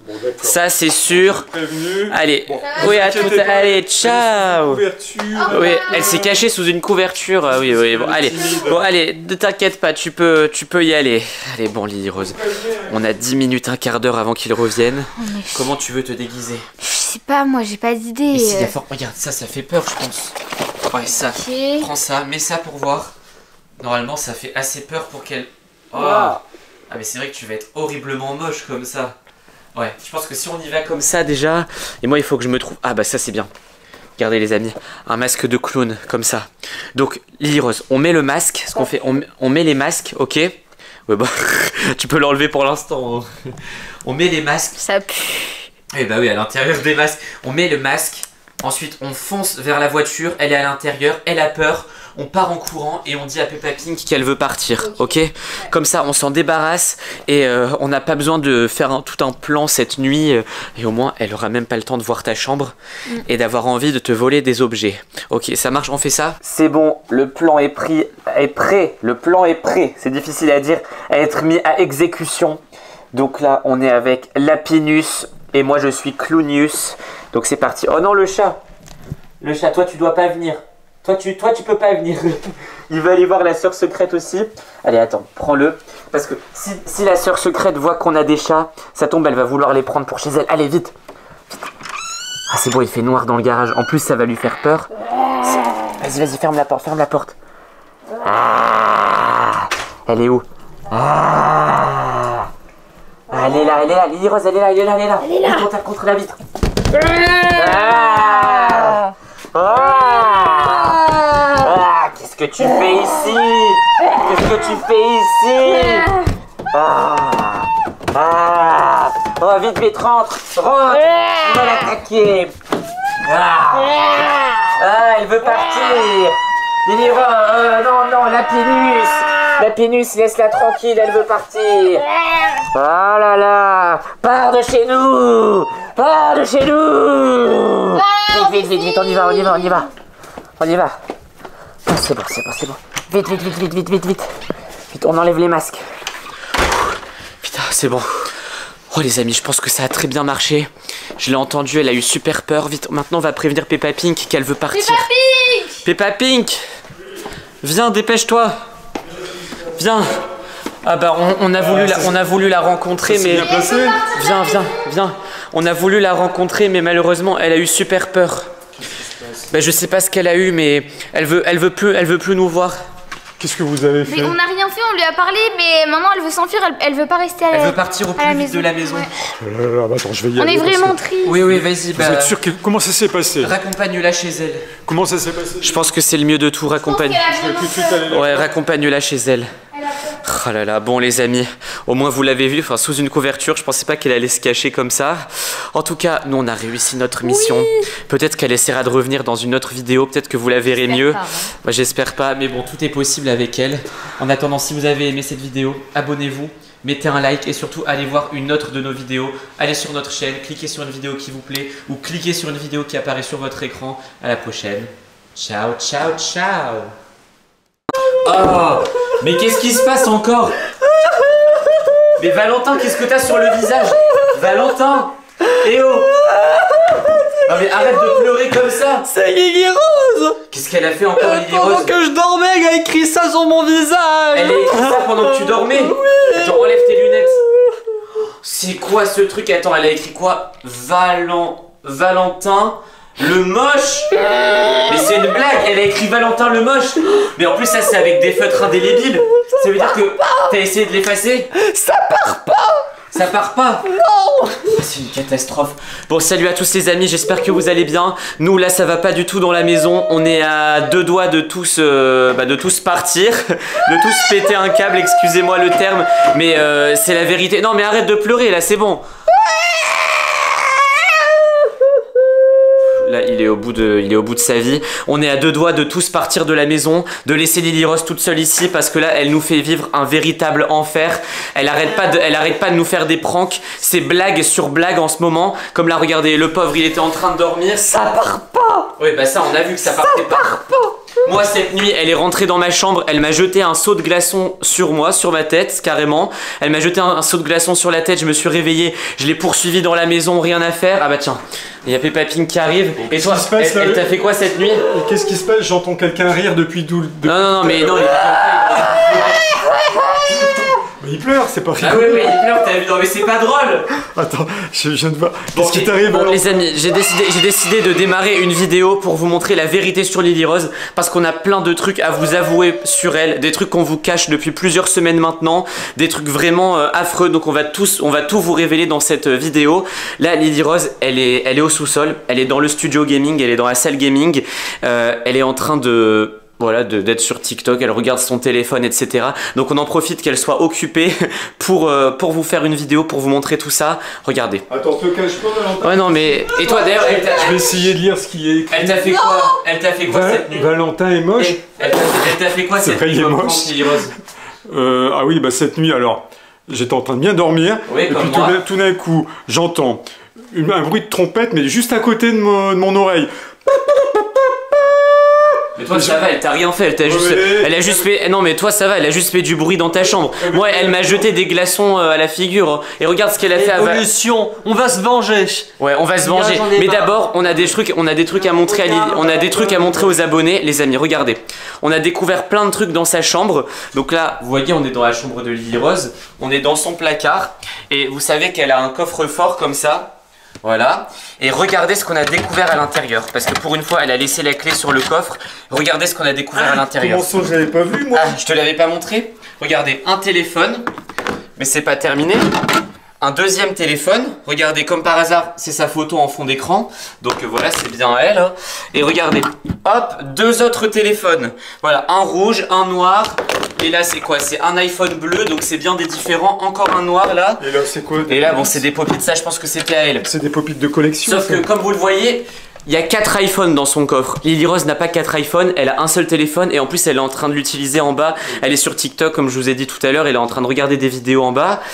Bon, ça c'est sûr. Allez, bon, oui à tout. Allez, ciao. Oui, elle s'est Euh... cachée sous une couverture. Ah, oui, oui. Bon, allez, bon, allez, ne t'inquiète pas, tu peux, tu peux y aller. Allez, bon, Lily Rose. On a dix minutes, un quart d'heure avant qu'ils reviennent. Oh, comment tu veux te déguiser? Je sais pas, moi j'ai pas d'idée. Si, euh... fort... Regarde, ça, ça fait peur, je pense. Ouais, ça. Okay. Prends ça, mets ça pour voir. Normalement, ça fait assez peur pour qu'elle. Oh. Ah, mais c'est vrai que tu vas être horriblement moche comme ça. Ouais, je pense que si on y va comme ça déjà, et moi il faut que je me trouve... Ah bah ça c'est bien. Regardez les amis, un masque de clown comme ça. Donc Lily Rose, on met le masque, ce qu'on fait, on, on met les masques, ok? Ouais bah, tu peux l'enlever pour l'instant. On met les masques. Ça pue. Eh bah oui, à l'intérieur des masques, on met le masque. Ensuite, on fonce vers la voiture, elle est à l'intérieur, elle a peur, on part en courant et on dit à Peppa Pink qu'elle veut partir, ok? Ouais. Comme ça, on s'en débarrasse et euh, on n'a pas besoin de faire un, tout un plan cette nuit euh, et au moins, elle aura même pas le temps de voir ta chambre mm. et d'avoir envie de te voler des objets. Ok, ça marche, on fait ça? C'est bon, le plan est, pris, est prêt, le plan est prêt, c'est difficile à dire, à être mis à exécution. Donc là, on est avec Lapinus et moi je suis Clownius. Donc c'est parti. Oh non, le chat. Le chat, toi tu dois pas venir. Toi tu, toi, tu peux pas venir. Il va aller voir la sœur secrète aussi. Allez, attends, prends-le. Parce que si, si la sœur secrète voit qu'on a des chats, ça tombe, elle va vouloir les prendre pour chez elle. Allez, vite. Vite. Ah, c'est bon, il fait noir dans le garage. En plus, ça va lui faire peur. Vas-y, vas-y, ferme la porte, ferme la porte. Ah, elle est où? Ah, elle est là, elle est là. Lily Rose, elle est là, elle est là, elle est là. Elle est là. On tape contre la vitre. Ah, ah, ah, qu'est-ce que tu fais ici? Qu'est-ce que tu fais ici? Ah, ah, oh, vite, vite, rentre, rentre, on va l'attaquer. Ah, ah, elle veut partir. Lily Rose, euh, non, non, Lapinus, Lapinus, laisse-la tranquille, elle veut partir. Oh là là, pars de chez nous, pars de chez nous. Vite, vite, vite, vite, on y va, on y va, on y va, on y va. Oh, c'est bon, c'est bon, c'est bon. Vite, vite, vite, vite, vite, vite, vite. Vite, on enlève les masques. Putain, c'est bon. Oh les amis, je pense que ça a très bien marché. Je l'ai entendu, elle a eu super peur. Vite, maintenant on va prévenir Peppa Pink qu'elle veut partir. Peppa Pink! Peppa Pink! Viens, dépêche-toi. Viens. Ah bah on, on, a, voulu la, on a voulu la rencontrer mais... Bien passé. Viens, viens, viens. On a voulu la rencontrer mais malheureusement elle a eu super peur. Bah je sais pas ce qu'elle a eu mais elle veut, elle veut plus, elle veut plus nous voir. Qu'est-ce que vous avez fait? Mais on n'a rien fait, on lui a parlé, mais maintenant elle veut s'enfuir, elle, elle veut pas rester à la Elle veut partir au plus vite maison. de la maison. Ouais. Oh là là, bah attends, je vais y on aller. est vraiment que... tristes. Oui, oui, vas-y. Vous bah... êtes sûr que... Comment ça s'est passé? Raccompagne-la chez elle. Comment ça s'est passé? Je pense que c'est le mieux de tout, raccompagne. Je vais tout de suite aller là. Ouais, raccompagne-la chez elle. Oh là là, bon les amis, au moins vous l'avez vu, enfin sous une couverture, je pensais pas qu'elle allait se cacher comme ça. En tout cas, nous on a réussi notre mission. Oui. Peut-être qu'elle essaiera de revenir dans une autre vidéo, peut-être que vous la verrez mieux. Pas, ouais. Moi j'espère pas, mais bon, tout est possible avec elle. En attendant, si vous avez aimé cette vidéo, abonnez-vous, mettez un like et surtout allez voir une autre de nos vidéos. Allez sur notre chaîne, cliquez sur une vidéo qui vous plaît ou cliquez sur une vidéo qui apparaît sur votre écran. À la prochaine. Ciao, ciao, ciao. Oh, mais qu'est-ce qui se passe encore? Mais Valentin, qu'est-ce que t'as sur le visage? Valentin, eh oh. Non mais arrête de pleurer comme ça. C'est Lily Rose. Qu'est-ce qu'elle a fait encore, euh, Lily Rose? Pendant que je dormais, elle a écrit ça sur mon visage. Elle a écrit ça pendant que tu dormais? Oui. Attends, enlève tes lunettes. C'est quoi ce truc? Attends, elle a écrit quoi? Valen... Valentin le moche. Mais c'est une blague, elle a écrit Valentin le moche. Mais en plus ça c'est avec des feutres indélébiles. Ça, ça veut dire que t'as essayé de l'effacer? Ça part pas. Ça part pas? Non. C'est une catastrophe. Bon, salut à tous les amis, j'espère que vous allez bien. Nous là ça va pas du tout dans la maison. On est à deux doigts de tous, euh, bah, de tous partir. De tous péter un câble, excusez-moi le terme. Mais euh, c'est la vérité. Non mais arrête de pleurer là, c'est bon. Là, il est, au bout de, il est au bout de sa vie. On est à deux doigts de tous partir de la maison, de laisser Lily Rose toute seule ici parce que là, elle nous fait vivre un véritable enfer. Elle arrête pas de, elle arrête pas de nous faire des pranks. C'est blague sur blague en ce moment. Comme là, regardez, le pauvre, il était en train de dormir. Ça part pas. Oui, bah ça, on a vu que ça partait pas. Ça part pas. Moi cette nuit elle est rentrée dans ma chambre, elle m'a jeté un seau de glaçon sur moi, sur ma tête carrément. Elle m'a jeté un, un seau de glaçon sur la tête, je me suis réveillé, je l'ai poursuivi dans la maison, rien à faire. Ah bah tiens, il y a Peppa Ping qui arrive. Et toi, elle, elle t'a fait quoi cette nuit? Qu'est-ce qui se passe? J'entends quelqu'un rire depuis d'où? Depuis... Non non non mais non, il Mais il pleure, c'est pas rigolo. Ah oui, oui, il pleure, t'as vu? Non mais c'est pas drôle. Attends, je, je viens de voir. Bon, Qu'est-ce qui t'arrive? Bon les amis, j'ai décidé, j'ai décidé de démarrer une vidéo pour vous montrer la vérité sur Lily Rose. Parce qu'on a plein de trucs à vous avouer sur elle. Des trucs qu'on vous cache depuis plusieurs semaines maintenant. Des trucs vraiment euh, affreux. Donc on va, tous, on va tout vous révéler dans cette euh, vidéo. Là Lily Rose, elle est, elle est au sous-sol. Elle est dans le studio gaming, elle est dans la salle gaming. euh, Elle est en train de... Voilà, d'être sur TikTok, elle regarde son téléphone, et cetera. Donc on en profite qu'elle soit occupée pour, euh, pour vous faire une vidéo, pour vous montrer tout ça. Regardez. Attends, te cache pas, Valentin. Ouais, non, mais... Et toi, d'ailleurs, elle t'a... Je vais essayer de lire ce qui est écrit. Elle t'a fait quoi? Elle t'a fait quoi Va cette nuit? Valentin est moche. Et Elle t'a fait, fait quoi cette vrai, nuit? il est Comme moche. Franck, Lily Rose Euh, ah oui, bah cette nuit, alors, j'étais en train de bien dormir. Oui, et comme puis tout moi. d'un- tout d'un coup, j'entends une- un bruit de trompette, mais juste à côté de mon, de mon oreille. Mais toi ça va, elle t'a rien fait, elle t'a juste... Ouais. Elle a juste fait... Non mais toi ça va, elle a juste fait du bruit dans ta chambre. Moi elle m'a jeté des glaçons euh, à la figure. Et regarde ce qu'elle a fait à... Va- Évolution, on va se venger. Ouais, on va se venger. J'en ai Mais marre. d'abord, on a des trucs, on a des trucs à montrer à Lily, on a des trucs à montrer aux abonnés, les amis. Regardez, on a découvert plein de trucs dans sa chambre. Donc là, vous voyez, on est dans la chambre de Lily Rose. On est dans son placard et vous savez qu'elle a un coffre-fort comme ça. Voilà. Et regardez ce qu'on a découvert à l'intérieur. Parce que pour une fois, elle a laissé la clé sur le coffre. Regardez ce qu'on a découvert à l'intérieur. Comment ça, j'avais pas vu, moi? Ah, je te l'avais pas montré. Regardez, un téléphone, mais c'est pas terminé. Un deuxième téléphone, regardez comme par hasard, c'est sa photo en fond d'écran. Donc euh, voilà, c'est bien elle. Hein. Et regardez, hop, deux autres téléphones. Voilà, un rouge, un noir. Et là, c'est quoi? C'est un iPhone bleu, donc c'est bien des différents. Encore un noir là. Et là, c'est quoi? Et là, bon, c'est des popites, ça, je pense que c'était à elle. C'est des popites de collection. Sauf ça. que, comme vous le voyez, il y a quatre iPhones dans son coffre. Lily Rose n'a pas quatre iPhones, elle a un seul téléphone et en plus elle est en train de l'utiliser en bas. Elle est sur TikTok comme je vous ai dit tout à l'heure, elle est en train de regarder des vidéos en bas.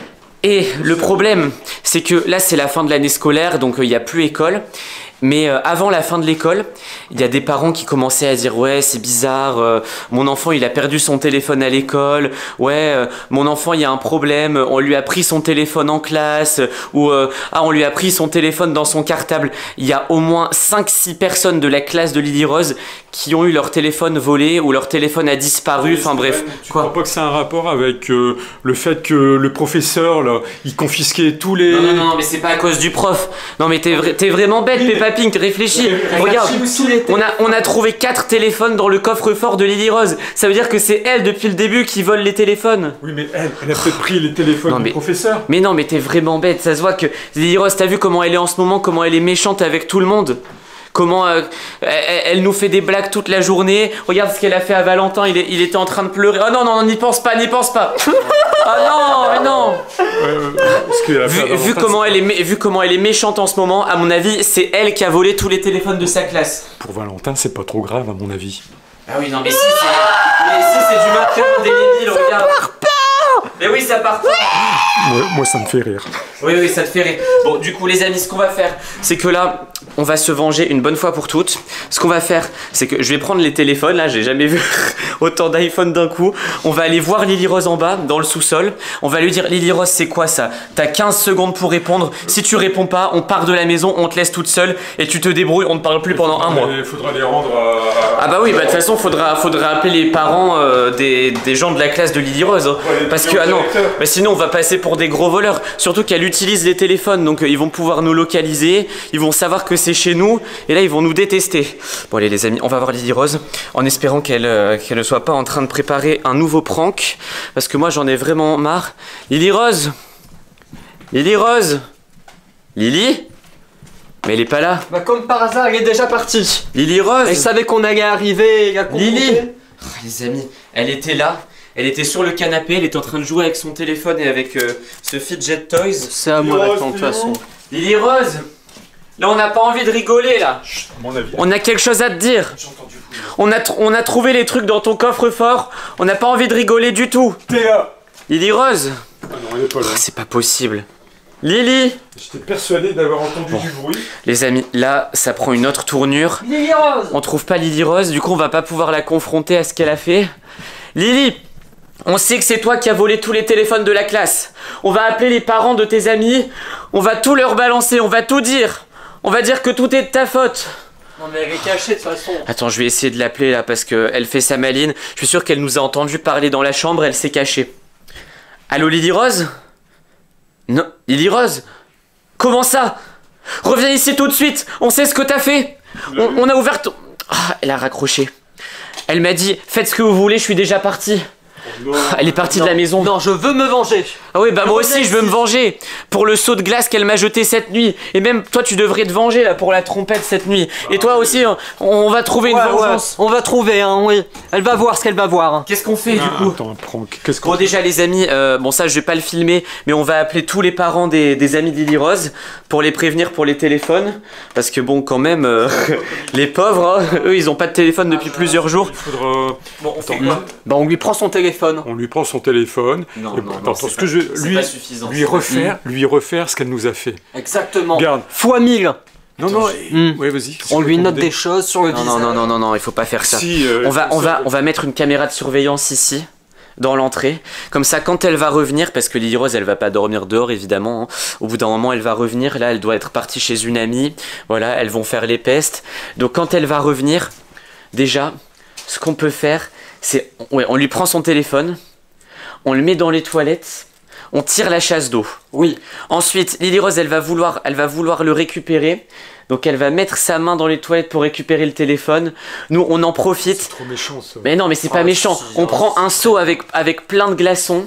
Et le problème, c'est que là c'est la fin de l'année scolaire, donc il n'y a plus école. Mais euh, avant la fin de l'école, il y a des parents qui commençaient à dire ouais c'est bizarre, euh, mon enfant il a perdu son téléphone à l'école, ouais euh, mon enfant il y a un problème, on lui a pris son téléphone en classe, ou euh, ah on lui a pris son téléphone dans son cartable. Il y a au moins cinq six personnes de la classe de Lily Rose qui ont eu leur téléphone volé ou leur téléphone a disparu, enfin bref. Tu crois pas que c'est un rapport avec euh, le fait que le professeur là, il confisquait tous les... Non non non mais c'est pas à cause du prof. Non mais t'es vra t'es vraiment bête Peppa Pink, réfléchis. Regarde, on a, on a trouvé quatre téléphones dans le coffre-fort de Lily Rose. Ça veut dire que c'est elle depuis le début qui vole les téléphones. Oui mais elle, elle a peut-être pris les téléphones Non, du mais- professeur. Mais non mais t'es vraiment bête, ça se voit que Lily Rose, t'as vu comment elle est en ce moment, comment elle est méchante avec tout le monde. Comment euh, elle, elle nous fait des blagues toute la journée. Regarde ce qu'elle a fait à Valentin, il, est, il était en train de pleurer. Oh non, non, n'y pense pas, n'y pense pas. Oh non, mais non. Ouais, ouais, parce qu'elle a fait Vu, un vu Valentin, comment elle est, mé- vu comment elle est méchante en ce moment, à mon avis, c'est elle qui a volé tous les téléphones de sa classe. Pour Valentin, c'est pas trop grave à mon avis. Ah oui, non, mais si, c'est mais si, c'est du matériel débile, regarde. Mais oui, ça part pas. Moi, moi, ça me fait rire. Oui, oui, ça te fait rire. Bon, du coup, les amis, ce qu'on va faire, c'est que là, on va se venger une bonne fois pour toutes. Ce qu'on va faire, c'est que je vais prendre les téléphones. Là, j'ai jamais vu autant d'iPhone d'un coup. On va aller voir Lily Rose en bas, dans le sous-sol. On va lui dire, Lily Rose, c'est quoi ça? T'as quinze secondes pour répondre. Si tu réponds pas, on part de la maison, on te laisse toute seule et tu te débrouilles, on ne parle plus pendant un mois. Il faudra les rendre à... Ah bah oui, bah de toute façon, faudra, faudra appeler les parents euh, des, des gens de la classe de Lily Rose. Hein. Ouais, Parce les que, ah non, directeurs. bah sinon on va passer pour des gros voleurs. Surtout qu'elle utilise les téléphones, donc euh, ils vont pouvoir nous localiser, ils vont savoir que c'est chez nous, et là ils vont nous détester. Bon allez les amis, on va voir Lily Rose, en espérant qu'elle euh, qu'elle ne soit pas en train de préparer un nouveau prank, parce que moi j'en ai vraiment marre. Lily Rose Lily Rose Lily Mais elle est pas là. Bah comme par hasard, elle est déjà partie. Lily Rose Elle savait qu'on allait arriver. elle a compris. Lily Oh, les amis, elle était là, elle était sur le canapé, elle était en train de jouer avec son téléphone et avec euh, ce fidget toys. C'est à moi Rose, d'attendre de toute façon. Lily Rose, là on n'a pas envie de rigoler là. À mon avis. On a quelque chose à te dire. J'ai entendu vous. On a, tr- on a trouvé les trucs dans ton coffre-fort, on n'a pas envie de rigoler du tout. Théa. Lily Rose Ah non, elle est pas là. Oh, c'est pas possible. Lily. J'étais persuadé d'avoir entendu bon. du bruit. Les amis, là, ça prend une autre tournure. Lily Rose. On trouve pas Lily Rose, du coup on va pas pouvoir la confronter à ce qu'elle a fait. Lily, on sait que c'est toi qui as volé tous les téléphones de la classe. On va appeler les parents de tes amis, on va tout leur balancer, on va tout dire. On va dire que tout est de ta faute. Non mais elle est cachée de toute façon. Attends, je vais essayer de l'appeler là parce qu'elle fait sa maline. Je suis sûr qu'elle nous a entendu parler dans la chambre, elle s'est cachée. Allô Lily Rose? Non, Lily Rose? Comment ça? Reviens ici tout de suite, on sait ce que t'as fait. On, on a ouvert ton... Ah, elle a raccroché. Elle m'a dit, faites ce que vous voulez, je suis déjà partie. Non. Elle est partie non, de la maison. Non, je veux me venger. Ah oui, bah je moi aussi, je veux me venger. Pour le seau de glace qu'elle m'a jeté cette nuit. Et même toi, tu devrais te venger là pour la trompette cette nuit. Et toi aussi, on, on va trouver ouais, une vengeance. Ouais, on va trouver, hein, oui. Elle va voir ce qu'elle va voir. Hein. Qu'est-ce qu'on fait ah, du coup? Attends, qu'est-ce qu'on Bon déjà les amis, euh, bon ça je vais pas le filmer, mais on va appeler tous les parents des, des amis de Lily Rose pour les prévenir pour les téléphones. Parce que bon quand même, euh, les pauvres, hein, eux ils ont pas de téléphone depuis plusieurs jours. Il faudra... Bon on fait Attends, quoi? Bah on lui prend son téléphone. On lui prend son téléphone. Non, et non, attends, non, attends, c'est ce pas- que je c'est lui, pas suffisant. lui refaire, lui refaire ce qu'elle nous a fait. Exactement. Regarde. Fois mille. Non, non, Mm. ouais, vas-y. On lui note Idée. des choses sur le Non visage. non non non non non, il faut pas faire ça. Si, euh, on va je on pense va que- on va mettre une caméra de surveillance ici. Dans l'entrée, comme ça quand elle va revenir, parce que Lily Rose elle va pas dormir dehors évidemment, hein. Au bout d'un moment elle va revenir, là elle doit être partie chez une amie, voilà, elles vont faire les pestes, donc quand elle va revenir, déjà, ce qu'on peut faire, c'est, ouais, on lui prend son téléphone, on le met dans les toilettes, on tire la chasse d'eau. Oui. Ensuite, Lily Rose, elle va vouloir, elle va vouloir le récupérer. Donc elle va mettre sa main dans les toilettes pour récupérer le téléphone. Nous, on en profite. C'est trop méchant ça. Mais non, mais c'est pas Ah, méchant. si, On hein, prend un seau avec, avec plein de glaçons.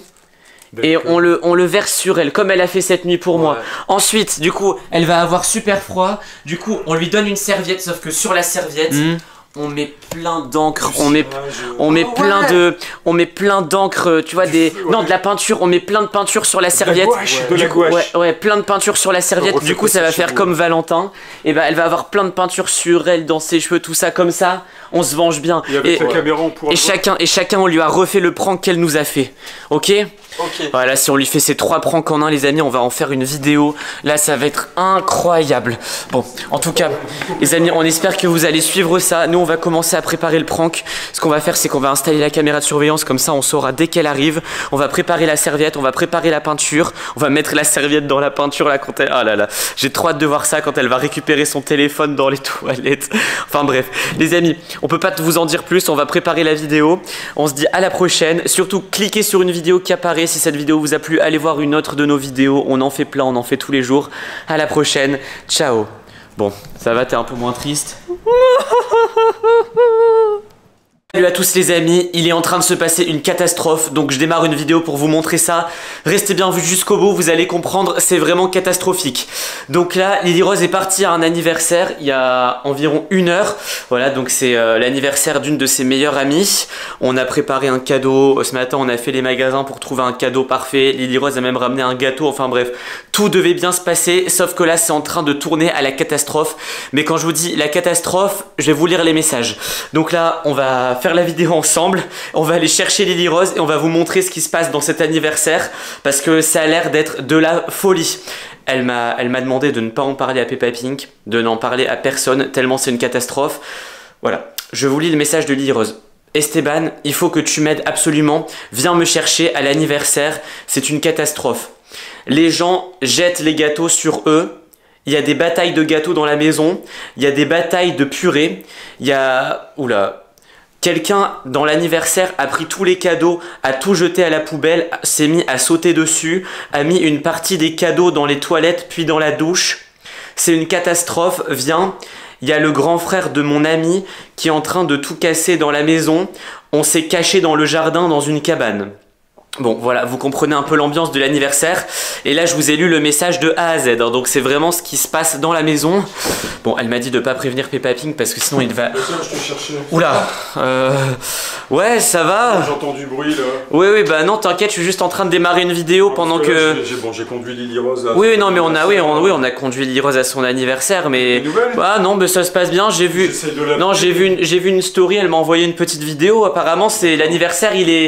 Et D'accord. on le, on le verse sur elle, comme elle a fait cette nuit pour moi. Ouais. Ensuite, du coup, elle va avoir super froid. Du coup, on lui donne une serviette, sauf que sur la serviette, Mm. on met plein d'encre. Du On met, cirage, euh, on met Oh, plein ouais. de, on met plein d'encre. Tu vois des, feu, ouais. non de la peinture. On met plein de peinture sur la serviette. gouache, Ouais. de Du la coup, gouache. ouais, ouais, plein de peinture sur la serviette. refait Du coup, pas ça ses va faire cheveux. comme Valentin. Et ben, elle va avoir plein de peinture sur elle, dans ses cheveux, tout ça comme ça. On se venge bien. Et avec Et, la caméra on pourra et voir. chacun, et chacun, on lui a refait le prank qu'elle nous a fait. Ok? Ok. Voilà, si on lui fait ces trois pranks en un, les amis, on va en faire une vidéo. Là, ça va être incroyable. Bon, en tout cas, les amis, on espère que vous allez suivre ça. Nous, on va commencer à préparer le prank. Ce qu'on va faire, c'est qu'on va installer la caméra de surveillance. Comme ça, on saura dès qu'elle arrive. On va préparer la serviette, on va préparer la peinture. On va mettre la serviette dans la peinture là quand elle... Ah là là, j'ai trop hâte de voir ça quand elle va récupérer son téléphone dans les toilettes. Enfin bref, les amis, on peut pas vous en dire plus. On va préparer la vidéo. On se dit à la prochaine. Surtout, cliquez sur une vidéo qui apparaît. Si cette vidéo vous a plu, allez voir une autre de nos vidéos. On en fait plein, on en fait tous les jours. À la prochaine. Ciao. Bon, ça va, t'es un peu moins triste? Salut à tous les amis, il est en train de se passer une catastrophe, donc je démarre une vidéo pour vous montrer ça. Restez bien vus jusqu'au bout, vous allez comprendre, c'est vraiment catastrophique. Donc là, Lily Rose est partie à un anniversaire il y a environ une heure. Voilà, donc c'est euh, l'anniversaire d'une de ses meilleures amies. On a préparé un cadeau, ce matin on a fait les magasins pour trouver un cadeau parfait. Lily Rose a même ramené un gâteau, enfin bref, tout devait bien se passer, sauf que là c'est en train de tourner à la catastrophe. Mais quand je vous dis la catastrophe, je vais vous lire les messages. Donc là, on va faire la vidéo ensemble, on va aller chercher Lily Rose et on va vous montrer ce qui se passe dans cet anniversaire parce que ça a l'air d'être de la folie. Elle m'a elle m'a demandé de ne pas en parler à Peppa Pink, de n'en parler à personne tellement c'est une catastrophe. Voilà, je vous lis le message de Lily Rose. Esteban, il faut que tu m'aides absolument, viens me chercher à l'anniversaire, c'est une catastrophe. Les gens jettent les gâteaux sur eux. Il y a des batailles de gâteaux dans la maison, il y a des batailles de purée, il y a... Oula... Quelqu'un dans l'anniversaire a pris tous les cadeaux, a tout jeté à la poubelle, s'est mis à sauter dessus, a mis une partie des cadeaux dans les toilettes puis dans la douche. C'est une catastrophe, viens. Il y a le grand frère de mon ami qui est en train de tout casser dans la maison. On s'est caché dans le jardin dans une cabane. Bon voilà, vous comprenez un peu l'ambiance de l'anniversaire. Et là je vous ai lu le message de A à Z, hein, donc c'est vraiment ce qui se passe dans la maison. Bon, elle m'a dit de pas prévenir Peppa Pink parce que sinon il va... Tiens, je te cherchais. Oula, euh... ouais ça va. J'entends du bruit là. Oui oui bah non t'inquiète, je suis juste en train de démarrer une vidéo pendant Parce là, que... j'ai- j'ai- Bon, j'ai conduit Lily Rose à... Oui oui non mais on a, oui, on, oui, on a conduit Lily Rose à son anniversaire mais... Des nouvelles? Ah non mais ça se passe bien, j'ai vu... J'essaie de la... Non j'ai vu, une, j'ai vu une story, elle m'a envoyé une petite vidéo, apparemment c'est l'anniversaire, il est...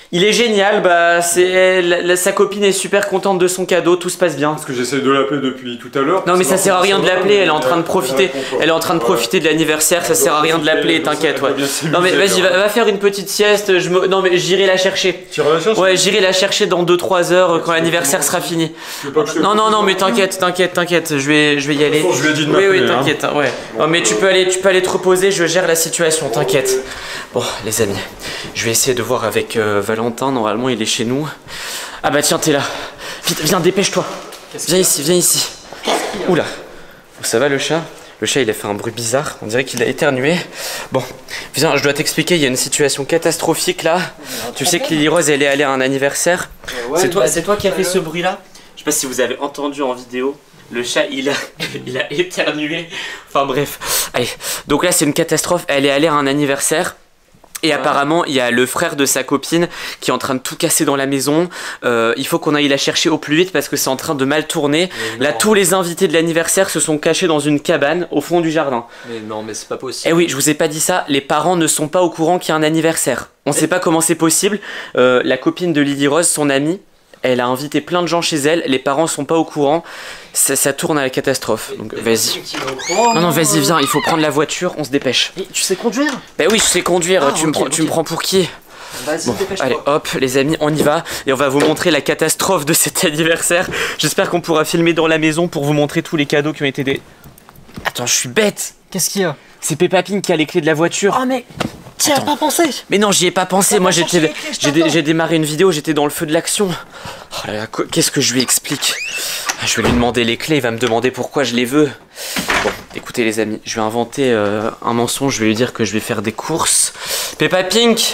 Il est génial, bah c'est la, la, sa copine est super contente de son cadeau, tout se passe bien. Parce que j'essaie de l'appeler depuis tout à l'heure. Non mais ça sert à rien de l'appeler, elle est en train de profiter, elle est en train de profiter de l'anniversaire, ça sert à rien de l'appeler, t'inquiète, ouais. Non mais vas-y, va, va faire une petite sieste, je me... non mais j'irai la chercher. Tu iras la chercher? Ouais, j'irai la chercher dans deux trois heures quand l'anniversaire sera fini. Non non non mais t'inquiète, t'inquiète, t'inquiète, je vais, je vais y aller. Je lui ai dit de oui m'appeler. oui t'inquiète, hein. Ouais. Non mais tu peux aller, tu peux aller te reposer, je gère la situation, t'inquiète. Bon les amis, je vais essayer de voir avec euh, Valentin, normalement il est chez nous. Ah bah tiens, t'es là. Vite, viens, dépêche-toi. Viens ici, viens ici. Oula. Ça va le chat? Le chat il a fait un bruit bizarre, on dirait qu'il a éternué. Bon, viens, je dois t'expliquer, il y a une situation catastrophique là. Tu sais que Lily Rose elle est allée à un anniversaire. Ouais, c'est toi, c'est toi qui as fait ce bruit là? Je sais pas si vous avez entendu en vidéo. Le chat il a, il a éternué. Enfin bref. Allez, donc là c'est une catastrophe, elle est allée à un anniversaire. Et ouais. Apparemment, il y a le frère de sa copine qui est en train de tout casser dans la maison. Euh, il faut qu'on aille la chercher au plus vite parce que c'est en train de mal tourner. Là, tous les invités de l'anniversaire se sont cachés dans une cabane au fond du jardin. Mais non, mais c'est pas possible. Eh oui, je vous ai pas dit ça. Les parents ne sont pas au courant qu'il y a un anniversaire. On sait pas comment c'est possible. Euh, la copine de Lily Rose, son amie, elle a invité plein de gens chez elle. Les parents sont pas au courant. Ça, ça tourne à la catastrophe. Donc vas-y. Non, non, vas-y, viens. Il faut prendre la voiture. On se dépêche. Et tu sais conduire? Bah oui, je sais conduire. Ah, tu, okay, me prends, okay. tu me prends pour qui? Vas-y, bon, allez, hop, les amis, on y va. Et on va vous montrer la catastrophe de cet anniversaire. J'espère qu'on pourra filmer dans la maison pour vous montrer tous les cadeaux qui ont été des... Attends, je suis bête. Qu'est-ce qu'il y a? C'est Peppa Pig qui a les clés de la voiture. Oh mais... Tu as pas pensé? Mais non, j'y ai pas pensé. Moi, j'étais, j'ai dé démarré une vidéo, j'étais dans le feu de l'action. Oh qu'est-ce que je lui explique? Je vais lui demander les clés, il va me demander pourquoi je les veux. Bon, écoutez les amis, je vais inventer euh, un mensonge, je vais lui dire que je vais faire des courses. Peppa Pink.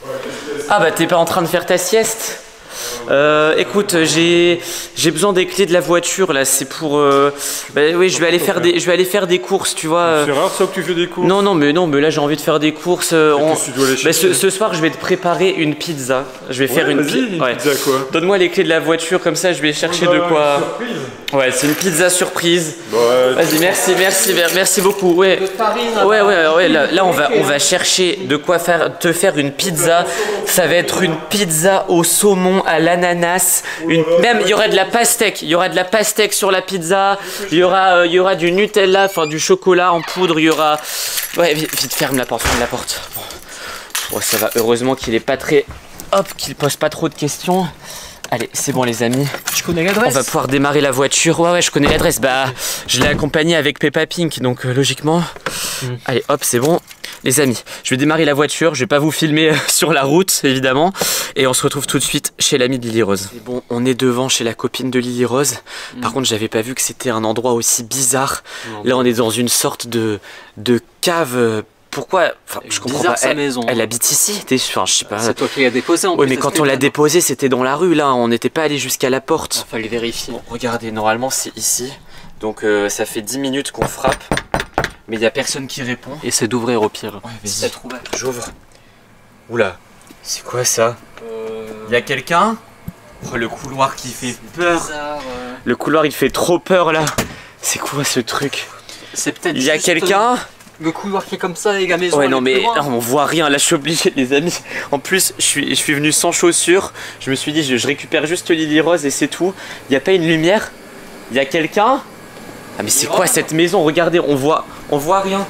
Ah bah t'es pas en train de faire ta sieste? Euh, écoute, j'ai j'ai besoin des clés de la voiture là. C'est pour. Euh, bah, oui, je vais aller faire des je vais aller faire des courses, tu vois. C'est rare ça que tu fais des courses. Non, non, mais non, mais là j'ai envie de faire des courses. Euh, on... bah, ce, ce soir, je vais te préparer une pizza. Je vais ouais, faire une, pi une ouais. pizza quoi. Donne-moi les clés de la voiture, comme ça, je vais chercher bah, de quoi. Surprise. Ouais, c'est une pizza surprise. Bah, vas-y, merci, merci, merci beaucoup. Ouais, ouais, ouais, ouais. Là, là, on va on va chercher de quoi faire te faire une pizza. Ça va être une pizza au saumon à l'ananas. Une... Même il y aura de la pastèque, il y aura de la pastèque sur la pizza, il y aura, euh, il y aura du Nutella, enfin du chocolat en poudre, il y aura... Ouais, vite, vite ferme la porte, ferme la porte. Bon. Ouais, ça va, heureusement qu'il est pas très... Hop, qu'il pose pas trop de questions. Allez, c'est bon les amis. Tu connais l'adresse? On va pouvoir démarrer la voiture. Ouais, ouais, je connais l'adresse. Bah, je l'ai accompagné avec Peppa Pink, donc euh, logiquement. Mm. Allez, hop, c'est bon. Les amis, je vais démarrer la voiture. Je vais pas vous filmer sur la route, évidemment. Et on se retrouve tout de suite chez l'ami de Lily Rose. C'est bon, on est devant chez la copine de Lily Rose. Mm. Par contre, j'avais pas vu que c'était un endroit aussi bizarre. Mm. Là, on est dans une sorte de, de cave. Pourquoi? Enfin, je comprends pas. Elle, maison. Elle habite ici. Enfin, je sais pas. C'est toi qui l'as déposée en Oui, mais quand on l'a déposée, c'était dans la rue. Là, on n'était pas allé jusqu'à la porte. Il fallait vérifier. Bon, regardez, normalement, c'est ici. Donc, euh, ça fait dix minutes qu'on frappe. Mais il n'y a personne qui répond. Et c'est d'ouvrir au pire. Ouais, vas-y. J'ouvre. Oula. C'est quoi ça? euh... Il y a quelqu'un? Oh, le couloir qui fait peur. Bizarre, ouais. Le couloir, il fait trop peur là. C'est quoi ce truc? C'est peut-être. Il y a quelqu'un? Le couloir qui est comme ça et la maison. Ouais, non, mais non, on voit rien. Là, je suis obligé, les amis. En plus, je suis, je suis venu sans chaussures. Je me suis dit, je, je récupère juste Lily Rose et c'est tout. Il n'y a pas une lumière? Il y a quelqu'un? Ah, mais c'est quoi cette maison? Regardez, on voit, on voit rien.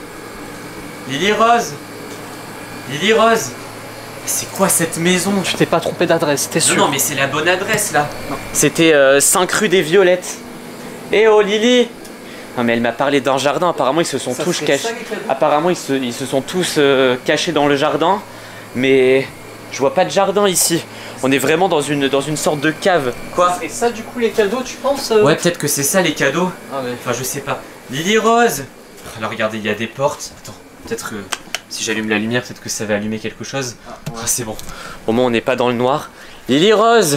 Lily Rose, Lily Rose. C'est quoi cette maison? Tu t'es pas trompé d'adresse, t'es sûr? Non, non, mais c'est la bonne adresse là. C'était euh, cinq rue des Violettes. Eh oh, Lily. Non mais elle m'a parlé d'un jardin, apparemment ils se sont ça tous cachés. Apparemment ils se, ils se sont tous euh, cachés dans le jardin. Mais je vois pas de jardin ici. On est vraiment dans une, dans une sorte de cave. Quoi? C'est ça du coup les cadeaux tu penses euh... Ouais peut-être que c'est ça les cadeaux. Ah ouais. Enfin je sais pas. Lily Rose. Alors regardez il y a des portes. Attends, peut-être que si j'allume la lumière peut-être que ça va allumer quelque chose. Ah, ouais. Ah, c'est bon. Au moins on n'est pas dans le noir. Lily Rose.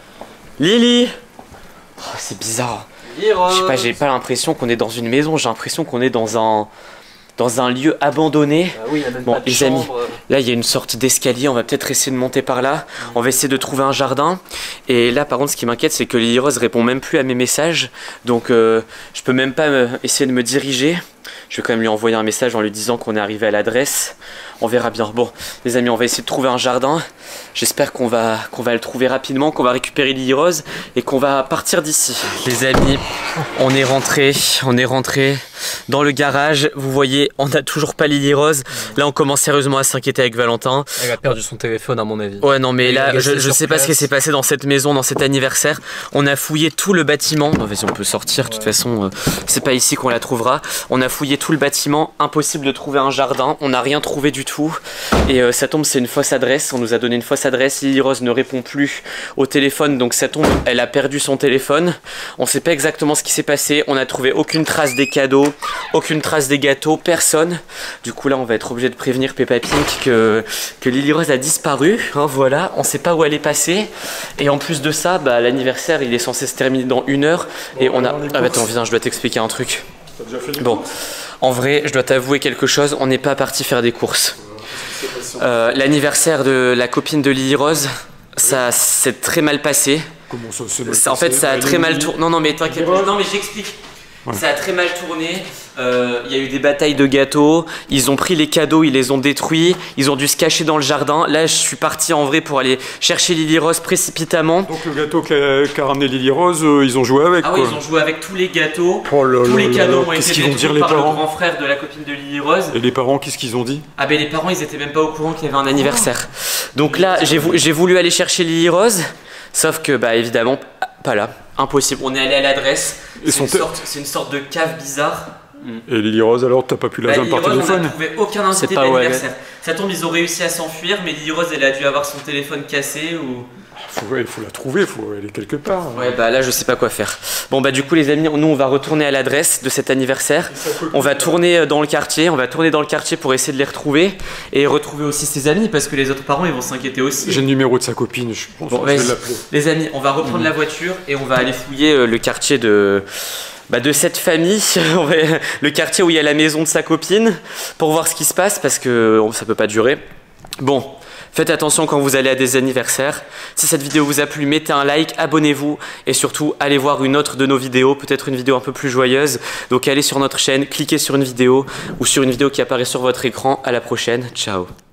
Lily. Oh, c'est bizarre. Je sais pas, j'ai pas l'impression qu'on est dans une maison, j'ai l'impression qu'on est dans un dans un lieu abandonné. Ah oui, même bon, pas de les chambre. amis, là il y a une sorte d'escalier, on va peut-être essayer de monter par là. Mmh. On va essayer de trouver un jardin. Et là par contre ce qui m'inquiète c'est que Lily Rose répond même plus à mes messages. Donc euh, je peux même pas me, essayer de me diriger. Je vais quand même lui envoyer un message en lui disant qu'on est arrivé à l'adresse. on verra bien. Bon, les amis, on va essayer de trouver un jardin. J'espère qu'on va, qu'on va le trouver rapidement, qu'on va récupérer Lily Rose et qu'on va partir d'ici. Les amis, on est rentré, on est rentré dans le garage. Vous voyez, on n'a toujours pas Lily Rose. Là, on commence sérieusement à s'inquiéter avec Valentin. Elle a perdu son téléphone à mon avis. Ouais, non, mais là, je, je sais pas ce qui s'est passé dans cette maison, dans cet anniversaire. On a fouillé tout le bâtiment. Non, vas-y, on peut sortir. De toute façon, euh, c'est pas ici qu'on la trouvera. On a fouillé tout le bâtiment. Impossible de trouver un jardin. On n'a rien trouvé du tout. Et euh, ça tombe, c'est une fausse adresse. On nous a donné une fausse adresse. Lily Rose ne répond plus au téléphone. Donc ça tombe, elle a perdu son téléphone. On sait pas exactement ce qui s'est passé. On a trouvé aucune trace des cadeaux, aucune trace des gâteaux, personne. Du coup, là, on va être obligé de prévenir Peppa Pink que, que Lily Rose a disparu. Hein, voilà, on sait pas où elle est passée. Et en plus de ça, bah, l'anniversaire, il est censé se terminer dans une heure. Et on a... Ah bah attends, viens, je dois t'expliquer un truc. Bon, en vrai, je dois t'avouer quelque chose. On n'est pas parti faire des courses. Euh, l'anniversaire de la copine de Lily Rose, ça s'est très mal passé. Comment ça s'est mal passé? En fait, ça a très mal tourné. Non, non, mais t'inquiète. Non, mais j'explique. Ouais. Ça a très mal tourné, il euh, y a eu des batailles de gâteaux, ils ont pris les cadeaux, ils les ont détruits, ils ont dû se cacher dans le jardin. Là, je suis parti en vrai pour aller chercher Lily Rose précipitamment. Donc le gâteau qu'a qu ramené Lily Rose, euh, ils ont joué avec. Ah quoi. oui, ils ont joué avec tous les gâteaux, oh là tous là les là cadeaux là. ont été détruits dire, les par parents le grand frère de la copine de Lily Rose. Et les parents, qu'est-ce qu'ils ont dit? Ah ben les parents, ils étaient même pas au courant qu'il y avait un anniversaire. Donc là, j'ai vou voulu aller chercher Lily Rose, sauf que bah évidemment, pas là. Impossible, on est allé à l'adresse, c'est une, une sorte de cave bizarre. Et Lily Rose alors, t'as pas pu la bah, joindre par Rose, téléphone? On n'a trouvé aucun invité d'anniversaire. Ça tombe, ils ont réussi à s'enfuir, mais Lily Rose, elle a dû avoir son téléphone cassé ou... Faut, ouais, il faut la trouver, il faut aller quelque part. Ouais, bah là, je sais pas quoi faire. Bon, bah du coup, les amis, nous, on va retourner à l'adresse de cet anniversaire. On va tourner dans le quartier, on va tourner dans le quartier pour essayer de les retrouver et retrouver aussi ses amis parce que les autres parents, ils vont s'inquiéter aussi. J'ai le numéro de sa copine, je pense bon, que je vais l'appeler. Les amis, on va reprendre mmh. la voiture et on va aller fouiller le quartier de... Bah de cette famille, le quartier où il y a la maison de sa copine, pour voir ce qui se passe parce que ça peut pas durer. Bon, faites attention quand vous allez à des anniversaires. Si cette vidéo vous a plu, mettez un like, abonnez-vous et surtout allez voir une autre de nos vidéos, peut-être une vidéo un peu plus joyeuse. Donc allez sur notre chaîne, cliquez sur une vidéo ou sur une vidéo qui apparaît sur votre écran. À la prochaine, ciao.